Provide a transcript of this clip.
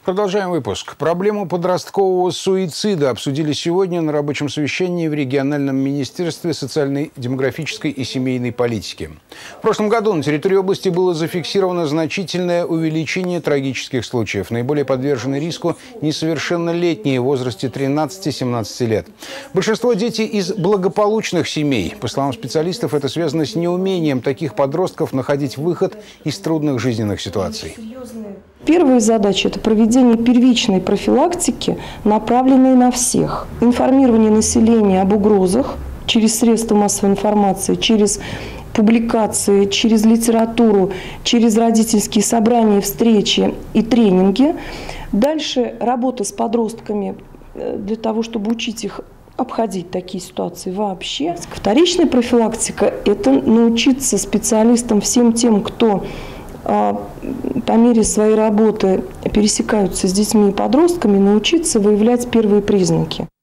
Продолжаем выпуск. Проблему подросткового суицида обсудили сегодня на рабочем совещании в региональном министерстве социальной, демографической и семейной политики. В прошлом году на территории области было зафиксировано значительное увеличение трагических случаев. Наиболее подвержены риску несовершеннолетние в возрасте 13-17 лет. Большинство детей из благополучных семей. По словам специалистов, это связано с неумением таких подростков находить выход из трудных жизненных ситуаций. Первая задача – это проведение первичной профилактики, направленной на всех. Информирование населения об угрозах через средства массовой информации, через публикации, через литературу, через родительские собрания, встречи и тренинги. Дальше работа с подростками для того, чтобы учить их обходить такие ситуации вообще. Вторичная профилактика – это научиться специалистам, всем тем, кто по мере своей работы пересекаются с детьми и подростками, научиться выявлять первые признаки.